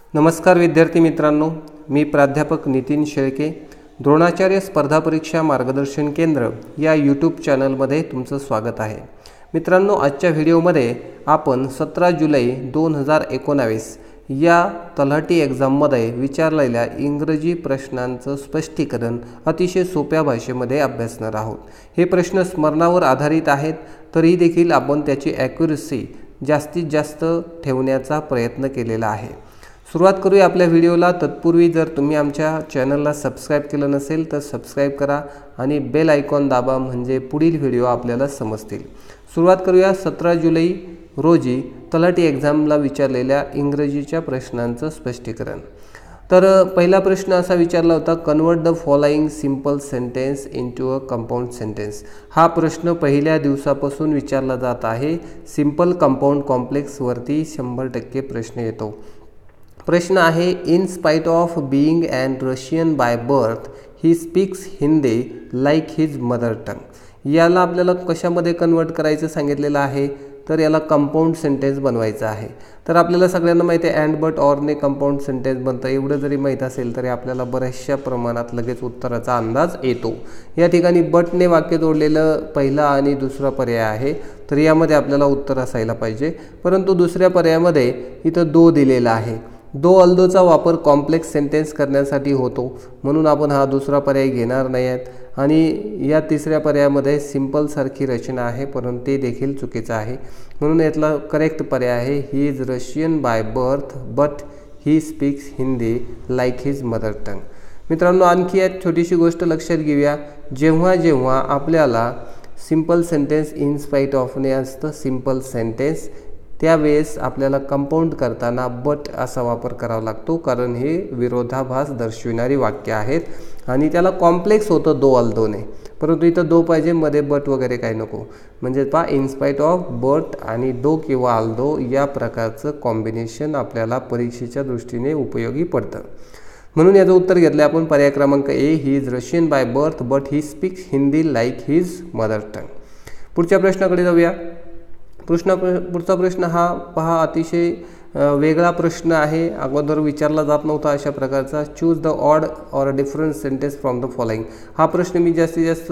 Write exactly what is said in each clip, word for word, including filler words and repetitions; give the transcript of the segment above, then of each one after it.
नमस्कार विद्यार्थी मित्रांनो, मी प्राध्यापक नितीन शेळके, द्रोणाचार्य स्पर्धा परीक्षा मार्गदर्शन केंद्र या यूट्यूब चॅनलमध्ये तुमचं स्वागत आहे. मित्रांनो, आजच्या व्हिडिओमध्ये आपण सतरा जुलै दोन हजार एकोणावीस या तलाठी एक्झाममध्ये विचारलेल्या इंग्रजी प्रश्नांचं स्पष्टीकरण अतिशय सोप्या भाषेमध्ये अभ्यासणार आहोत. हे प्रश्न स्मरणावर आधारित आहेत, तरी देखील आपण त्याची ॲक्युरसी जास्तीत जास्त ठेवण्याचा प्रयत्न केलेला आहे. सुरुवात करूया आपल्या व्हिडिओला. तत्पूर्वी जर तुम्ही आमच्या चॅनलला सबस्क्राईब केलं नसेल तर सबस्क्राईब करा आणि बेल आयकॉन दाबा, म्हणजे पुढील व्हिडिओ आपल्याला समजतील. सुरुवात करूया सतरा जुलै रोजी तलाठी एक्झामला विचारलेल्या इंग्रजीच्या प्रश्नांचं स्पष्टीकरण. तर पहिला प्रश्न असा विचारला होता, convert the following simple sentence into a compound sentence. हा प्रश्न पहिल्या दिवसापासून विचारला जात आहे. सिंपल कंपाऊंड कॉम्प्लेक्सवरती शंभर टक्के प्रश्न येतो. प्रश्न आहे, in spite of being and Russian by birth he speaks Hindi like his mother tongue. याला आपल्याला कशामध्ये कन्वर्ट करायचं सांगितलेलं आहे, तर याला कंपाऊंड सेंटेन्स बनवायचं आहे. तर आपल्याला सगळ्यांना माहिती आहे, अँड बट ऑरने कंपाऊंड सेंटेन्स बनतं. एवढं जरी माहीत असेल तरी आपल्याला बऱ्याचशा प्रमाणात लगेच उत्तराचा अंदाज येतो. या ठिकाणी बटने वाक्य जोडलेलं पहिला आणि दुसरा पर्याय आहे, तर यामध्ये आपल्याला उत्तर असायला पाहिजे. परंतु दुसऱ्या पर्यायामध्ये इथं दो दिलेला आहे. दो अल्दोचा वापर कॉम्प्लेक्स सेंटेन्स करण्यासाठी होतो, म्हणून आपण हा दुसरा पर्याय घेणार नाही आहेत. आणि या तिसऱ्या पर्यायामध्ये सिंपलसारखी रचना आहे, परंतु ते देखील चुकीचं आहे. म्हणून यातला करेक्ट पर्याय आहे, he is Russian by birth but he speaks Hindi like his mother tongue. मित्रांनो, आणखी यात छोटीशी गोष्ट लक्षात घेऊया. जेव्हा जेव्हा आपल्याला सिंपल सेंटेन्स इन स्पाइट ऑफने असतं सिंपल सेंटेन्स, त्यावेळेस आपल्याला कंपाऊंड करताना बट असा वापर करावा लागतो, कारण हे विरोधाभास दर्शविणारी वाक्य आहेत आणि त्याला कॉम्प्लेक्स होतं दो अल्दोने. परंतु इथं दो पाहिजे, मध्ये बट वगैरे काही नको. म्हणजे पा इन स्पाइट ऑफ बट आणि दो किंवा अल्दो या प्रकारचं कॉम्बिनेशन आपल्याला परीक्षेच्या दृष्टीने उपयोगी पडतं. म्हणून याचं उत्तर घेतलं आपण पर्याय क्रमांक A, he is Russian by birth but he speaks Hindi like his mother tongue. पुढच्या प्रश्नाकडे जाऊया. प्रश्न पुढचा प्रश्न हा पहा, अतिशय वेगळा प्रश्न आहे. अगोदर विचारला जात नव्हता अशा प्रकारचा. Choose the odd or different sentence from the following. हा प्रश्न मी जास्तीत जास्त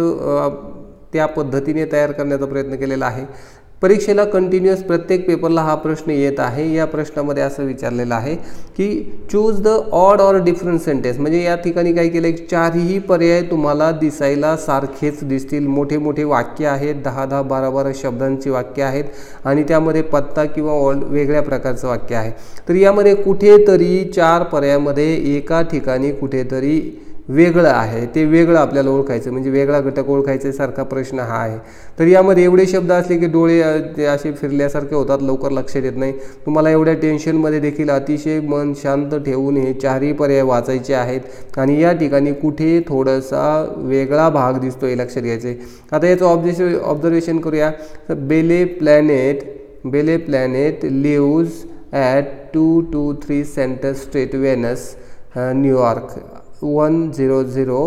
त्या पद्धतीने तयार करण्याचा प्रयत्न केलेला आहे. परीक्षेला कंटिन्युअस प्रत्येक पेपरला हा प्रश्न येत आहे. या प्रश्नामध्ये असं विचारलेलं आहे की choose the odd or different sentence. म्हणजे या ठिकाणी काय केलं, एक चारही पर्याय तुम्हाला दिसायला सारखेच दिसतील. मोठे मोठे वाक्य आहेत, दहा दहा बारा बारा शब्दांची वाक्य आहेत आणि त्यामध्ये पत्ता किंवा ऑड वेगळ्या प्रकारचं वाक्य आहे. तर यामध्ये कुठेतरी चार पर्यायामध्ये एका ठिकाणी कुठेतरी वेगळं आहे, ते वेगळं आपल्याला ओळखायचं, म्हणजे वेगळा घटक ओळखायचा सारखा प्रश्न हा आहे. तर यामध्ये एवढे शब्द असले की डोळे असे फिरल्यासारखे होतात, लवकर लक्षात येत नाही. तुम्हाला एवढ्या टेन्शनमध्ये देखील अतिशय मन शांत ठेवून हे चारही पर्याय वाचायचे आहेत आणि या ठिकाणी कुठे थोडासा वेगळा भाग दिसतोय लक्षात घ्यायचे. आता याचं ऑब्जेक्शन ऑब्झर्वेशन करूया. Belle Planet Belle Planet lives at two two three centre street Venus New York one zero zero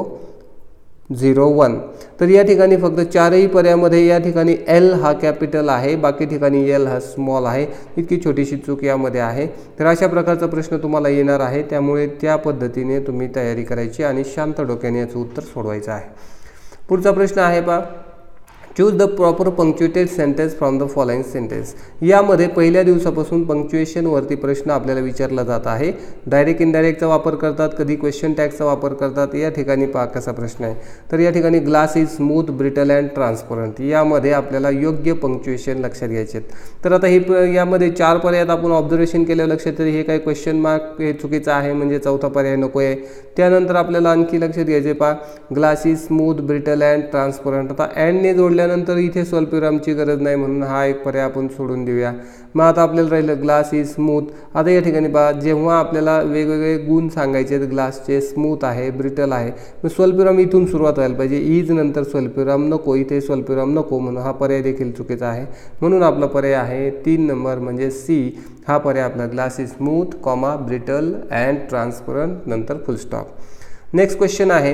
zero one. तर या ठिकाणी फक्त चारही पर्यायामध्ये या ठिकाणी एल हा कॅपिटल आहे, बाकी ठिकाणी एल हा स्मॉल आहे. इतकी छोटीशी चूक यामध्ये आहे. तर अशा प्रकारचा प्रश्न तुम्हाला येणार आहे, त्यामुळे त्या पद्धतीने तुम्ही तयारी करायची आणि शांत डोक्याने याचं उत्तर सोडवायचं आहे. पुढचा प्रश्न आहे पहा, choose the proper punctuated sentence from the following sentence. यामध्ये पहिल्या दिवसापासून पंक्च्युएशनवरती प्रश्न आपल्याला विचारला जात आहे. डायरेक्ट इनडायरेक्टचा वापर करतात, कधी क्वेश्चन टॅगचा वापर करतात. या ठिकाणी पहा कसा प्रश्न आहे. तर या ठिकाणी glass is smooth brittle and transparent. यामध्ये आपल्याला योग्य पंक्च्युएशन लक्षात घ्यायचे आहेत. तर आता हे यामध्ये चार पर्यायात आपण ऑब्झर्वेशन केल्यावर लक्षात येतं हे काही क्वेश्चन मार्क हे चुकीचं आहे, म्हणजे चौथा पर्याय नको आहे. त्यानंतर आपल्याला आणखी लक्षात घ्यायचे पहा, glass is smooth brittle and transparent. आता अँडने जोडल्या नंतर इथे स्वल्पविरामची गरज नाही, म्हणून हा एक पर्याय आपण सोडून देऊया. मग आता आपल्याला राहिलं ग्लास इज स्मूथ. आता या ठिकाणी पहा, जेव्हा आपल्याला वेगवेगळे गुण सांगायचे आहेत ग्लासचे, स्मूथ आहे, ब्रिटल आहे, मग स्वल्पविराम इथून सुरुवात व्हायला पाहिजे. इज नंतर स्वल्पविराम नको, इथे स्वल्पविराम नको, म्हणून हा पर्याय देखील चुकीचा आहे. म्हणून आपला पर्याय आहे तीन नंबर, म्हणजे सी हा पर्याय आपला. Glass is smooth comma brittle and transparent नंतर फुल स्टॉप. नेक्स्ट क्वेश्चन आहे,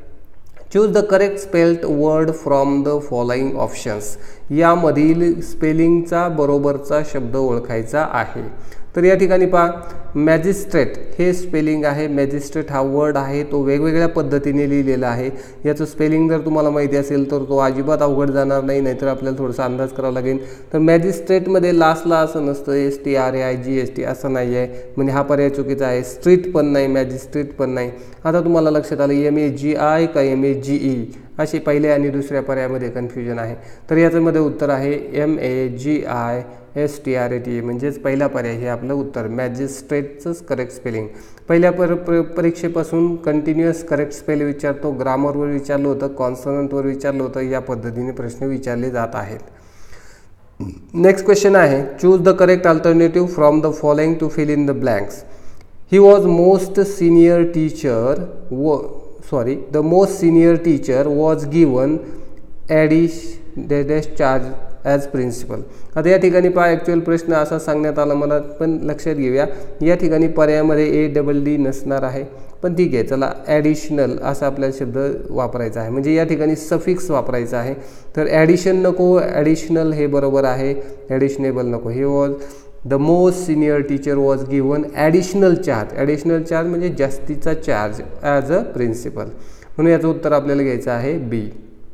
choose the correct spelled word from the following options. यामधील स्पेलिंगचा बरोबरचा शब्द ओळखायचा आहे. तर या ठिकाणी पहा मॅजिस्ट्रेट हे स्पेलिंग आहे, मॅजिस्ट्रेट हा वर्ड आहे तो वेगवेगळ्या पद्धतीने लिहिलेला आहे. याचं स्पेलिंग जर तुम्हाला माहिती असेल तर तो अजिबात अवघड जाणार नाही, नाहीतर आपल्याला थोडासा अंदाज करावा लागेल. तर मॅजिस्ट्रेटमध्ये लास्टला असं नसतं S T R A I G S T असं नाही आहे, म्हणजे हा पर्याय चुकीचा आहे. स्ट्रीट पण नाही, मॅजिस्ट्रेट पण नाही. आता तुम्हाला लक्षात आलं एम ए जी आय का एम ए जी ई अशी पहिल्या आणि दुसऱ्या पर्यायामध्ये कन्फ्युजन आहे. तर याच्यामध्ये उत्तर आहे M A G I S T R A T, म्हणजेच पहिला पर्याय हे आपलं उत्तर. मॅजिस्ट्रेटचंच करेक्ट स्पेलिंग. पहिल्या पर परीक्षेपासून कंटिन्युअस करेक्ट स्पेल विचारतो, ग्रामरवर विचारलं होतं, कॉन्सनंटवर विचारलं होतं, या पद्धतीने प्रश्न विचारले जात आहेत. नेक्स्ट क्वेश्चन आहे choose the correct alternative from the following to fill in the blanks. He was most senior teacher व sorry the most senior teacher was given ॲडिश डॅश चार्ज ॲज प्रिन्सिपल. आता या ठिकाणी पहा ॲक्च्युअल प्रश्न असा सांगण्यात आला, मला पण लक्षात घेऊया या ठिकाणी पर्यायामध्ये ए डबल डी नसणार आहे, पण ठीक आहे चला ॲडिशनल असा आपल्याला शब्द वापरायचा आहे, म्हणजे या ठिकाणी सफिक्स वापरायचा आहे. तर ॲडिशन नको, ॲडिशनल हे बरोबर आहे, ॲडिशनेबल नको. He was the most senior teacher was given additional charge. Additional charge म्हणजे जास्तीचा चार्ज ॲज अ प्रिन्सिपल, म्हणून याचं उत्तर आपल्याला घ्यायचं आहे बी.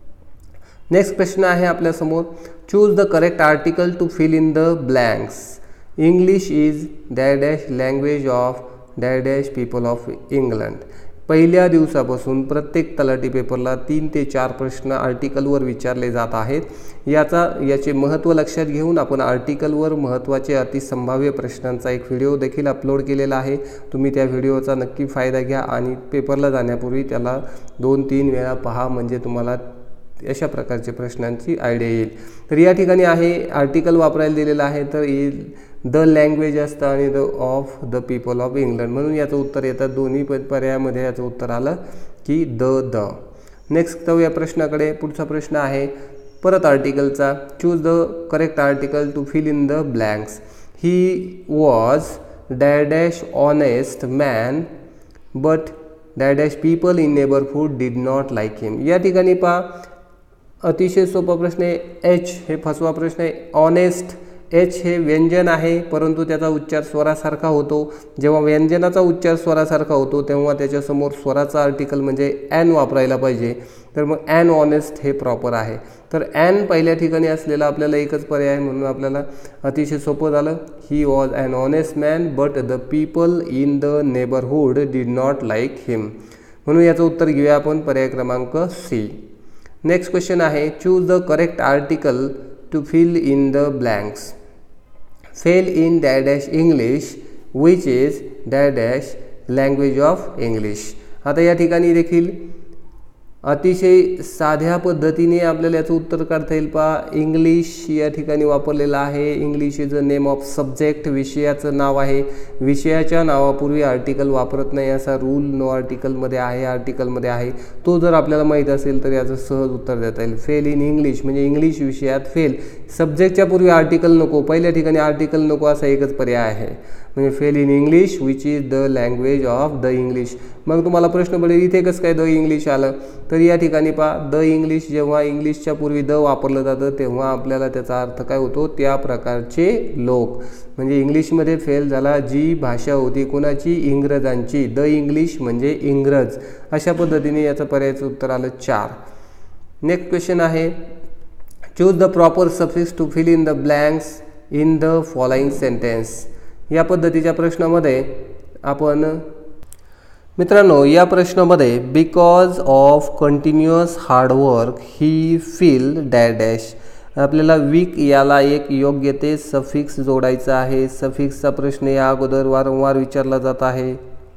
नेक्स्ट प्रश्न आहे आपल्यासमोर choose the correct article to fill in the blanks. English is dash dash language of dash dash people of England. पहिल्या दिवसापासून प्रत्येक तलाठी पेपरला तीन ते चार प्रश्न आर्टिकलवर विचारले जात आहेत. याचा याचे महत्त्व लक्षात घेऊन आपण आर्टिकलवर महत्त्वाचे अतिसंभाव्य प्रश्नांचा एक व्हिडिओ देखील अपलोड केलेला आहे. तुम्ही त्या व्हिडिओचा नक्की फायदा घ्या आणि पेपरला जाण्यापूर्वी त्याला दोन तीन वेळा पहा, म्हणजे तुम्हाला अशा प्रकारचे प्रश्नांची आयडिया येईल. तर या ठिकाणी आहे आर्टिकल वापरायला दिलेलं आहे, तर येईल द लँग्वेज असतं आणि the of the people of England, म्हणून याचं उत्तर येतं. दोन्ही पर्यायामध्ये याचं उत्तर आलं की द द. नेक्स्ट जाऊ या प्रश्नाकडे. पुढचा प्रश्न आहे परत आर्टिकलचा. Choose the correct article to fill in the blanks. He was dash dash honest man but dash dash people in neighbourhood did not like him. या ठिकाणी पहा अतिशय सोपा प्रश्न आहे. एच हे फसवा प्रश्न आहे. ऑनेस्ट एच हे व्यंजन आहे, परंतु त्याचा उच्चार स्वरासारखा होतो. जेव्हा व्यंजनाचा उच्चार स्वरासारखा होतो तेव्हा त्याच्यासमोर स्वराचा आर्टिकल म्हणजे ॲन वापरायला पाहिजे. तर मग ॲन ऑनेस्ट हे प्रॉपर आहे. तर ॲन पहिल्या ठिकाणी असलेला आपल्याला एकच पर्याय आहे, म्हणून आपल्याला अतिशय सोपं झालं. He was an honest man but the people in the neighbourhood did not like him, म्हणून याचं उत्तर घेऊया आपण पर्याय क्रमांक सी. नेक्स्ट क्वेश्चन आहे choose the correct article to fill in the blanks. Fail in dash dash English which is dash dash language of English. आता या ठिकाणी देखील अतिशय साध्या पद्धतीने आपल्याला याचं उत्तर काढता येईल. पहा इंग्लिश या ठिकाणी वापरलेलं आहे. English is a name of subject, विषयाचं नाव आहे. विषयाच्या नावापूर्वी आर्टिकल वापरत नाही असा रूल नो आर्टिकलमध्ये आहे, आर्टिकलमध्ये आहे. तो जर आपल्याला माहीत असेल तर याचं सहज उत्तर देता येईल. फेल इन इंग्लिश म्हणजे इंग्लिश विषयात फेल. सब्जेक्टच्या पूर्वी आर्टिकल नको, पहिल्या ठिकाणी आर्टिकल नको असा एकच पर्याय आहे, म्हणजे fail in English which is the language of the English. मग तुम्हाला प्रश्न पडेल इथे कसं काय द इंग्लिश आलं. तर या ठिकाणी पहा द इंग्लिश जेव्हा इंग्लिशच्या पूर्वी द वापरलं जातं तेव्हा आपल्याला त्याचा अर्थ काय होतो, त्या प्रकारचे लोक. म्हणजे इंग्लिशमध्ये फेल झाला जी भाषा होती कोणाची, इंग्रजांची. द इंग्लिश म्हणजे इंग्रज. अशा पद्धतीने याचं पर्यायाचं उत्तर आलं चार. नेक्स्ट क्वेश्चन आहे choose the proper suffix to fill in the blanks in the following sentence. या पद्धतीच्या प्रश्नामध्ये आपण मित्रांनो या प्रश्नामध्ये because of continuous hard work he feel dash dash आपल्याला वीक याला एक योग्य ते सफिक्स जोडायचा आहे. सफिक्सचा प्रश्न या अगोदर वारंवार विचारला जात आहे.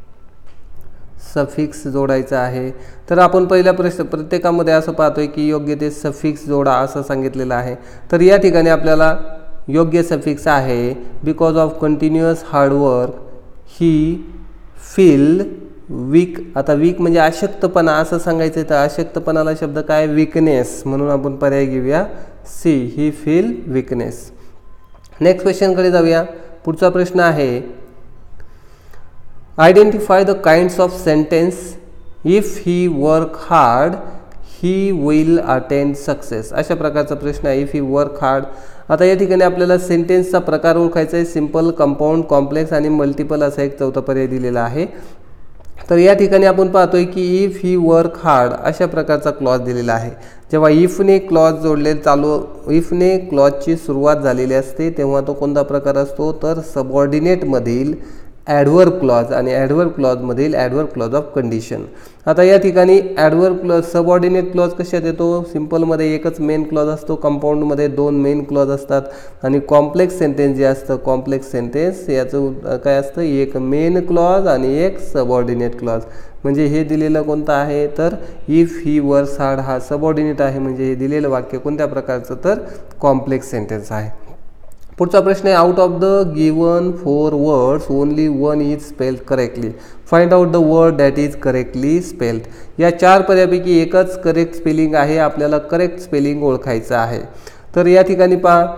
सफिक्स जोडायचा आहे. तर आपण पहिल्या प्रश्न प्रत्येकामध्ये असं पाहतोय की योग्य ते सफिक्स जोडा असं सांगितलेलं आहे. तर या ठिकाणी आपल्याला योग्य सफिक्स आहे because of continuous hard work he feel weak. आता वीक म्हणजे अशक्तपणा असं सांगायचं आहे, तर अशक्तपणाला शब्द काय, विकनेस, म्हणून आपण पर्याय घेऊया C, he feel weakness. Next क्वेश्चनकडे जाऊया. पुढचा प्रश्न आहे identify the kinds of sentence if he work hard he will attend success. अशा प्रकारचा प्रश्न आहे. इफ ही वर्क हार्ड आता या ठिकाणी आपल्याला सेंटेन्सचा प्रकार ओळखायचा आहे. सिंपल, कंपाऊंड, कॉम्प्लेक्स आणि मल्टिपल असा एक चौथा पर्याय दिलेला आहे. तर या ठिकाणी आपण पाहतोय की इफ ही वर्क हार्ड अशा प्रकारचा क्लॉज दिलेला आहे. जेव्हा इफने क्लॉज जोडले चालू इफने क्लॉजची सुरुवात झालेली असते तेव्हा तो कोणता प्रकार असतो तर सबऑर्डिनेटमधील ॲडव्हर्ब क्लॉज आणि ॲडव्हर्ब क्लॉजमधील ॲडव्हर्ब क्लॉज ऑफ कंडिशन. आता या ठिकाणी ॲडव्हर्ब क्लॉज सबऑर्डिनेट क्लॉज कशात येतो? सिंपलमध्ये एकच मेन क्लॉज असतो, कंपाऊंडमध्ये दोन मेन क्लॉज असतात आणि कॉम्प्लेक्स सेंटेन्स जे असतं कॉम्प्लेक्स सेंटेन्स याचं काय असतं एक मेन क्लॉज आणि एक सबऑर्डिनेट क्लॉज. म्हणजे हे दिलेलं कोणतं आहे तर इफ ही वर्क्स हार्ड हा सबऑर्डिनेट आहे. म्हणजे हे दिलेलं वाक्य कोणत्या प्रकारचं तर कॉम्प्लेक्स सेंटेन्स आहे. पुढचा प्रश्न आहे out of the given four words only one is spelled correctly. Find out the word that is correctly spelled. या चार पर्यायापैकी एकच करेक्ट स्पेलिंग आहे. आपल्याला करेक्ट स्पेलिंग ओळखायचं आहे. तर या ठिकाणी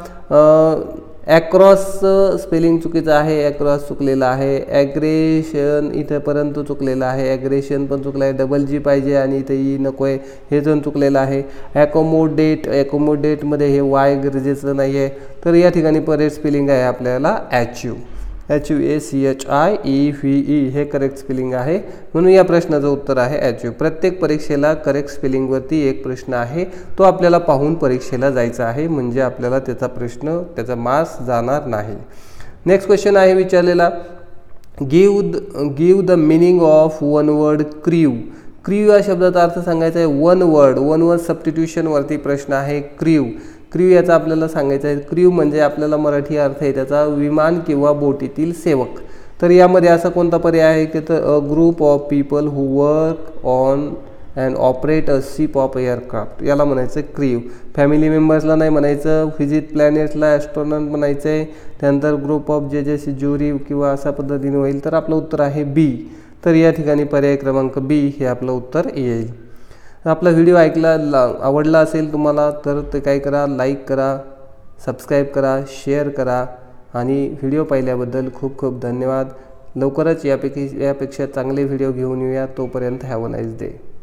पहा ॲक्रॉस स्पेलिंग चुकीचं आहे, ॲक्रॉस चुकलेलं आहे. ॲग्रेशन इथेपर्यंत चुकलेलं आहे, ॲग्रेशन पण चुकलं आहे. डबल जी पाहिजे आणि इथे ई नको आहे हे पण चुकलेलं आहे. ॲकोमोडेट ॲकोमोडेटमध्ये हे वाय गरजेचं नाही आहे. तर या ठिकाणी करेक्ट स्पेलिंग आहे आपल्याला ॲच्यू H U A C H I E V E हे करेक्ट स्पेलिंग आहे. म्हणून या प्रश्नाचं उत्तर आहे ॲच्यू. प्रत्येक परीक्षेला करेक्ट स्पेलिंगवरती एक प्रश्न आहे, तो आपल्याला पाहून परीक्षेला जायचा आहे. म्हणजे आपल्याला त्याचा प्रश्न त्याचा मार्क्स जाणार नाही. नेक्स्ट क्वेश्चन आहे विचारलेला give give the meaning of one word crew. Crew या शब्दाचा अर्थ सांगायचा आहे. वन वर्ड वन वर्ड सबस्टिट्यूशनवरती प्रश्न आहे. क्रीव क्रीव याचा आपल्याला सांगायचं आहे. क्रीव म्हणजे आपल्याला मराठी अर्थ आहे त्याचा विमान किंवा बोटीतील सेवक. तर यामध्ये असा कोणता पर्याय आहे की तर a group of people who work on and operate a ship of aircraft याला म्हणायचं क्रीव. फॅमिली मेंबर्सला नाही म्हणायचं. व्हिजिट प्लॅनेट्सला ॲस्ट्रॉनॉट म्हणायचं आहे. त्यानंतर ग्रुप ऑफ जजेस ज्युरी किंवा अशा पद्धतीने होईल. तर आपलं उत्तर आहे बी. तर या ठिकाणी पर्याय क्रमांक बी हे आपलं उत्तर येईल. आपला व्हिडिओ ऐकला आवडला असेल तुम्हाला तर ते काय करा लाईक करा, सबस्क्राईब करा, शेअर करा आणि व्हिडिओ पाहिल्याबद्दल खूप खूप धन्यवाद. लवकरच यापैकी यापेक्षा चांगले व्हिडिओ घेऊन येऊया. तोपर्यंत हॅव अ नाईस डे.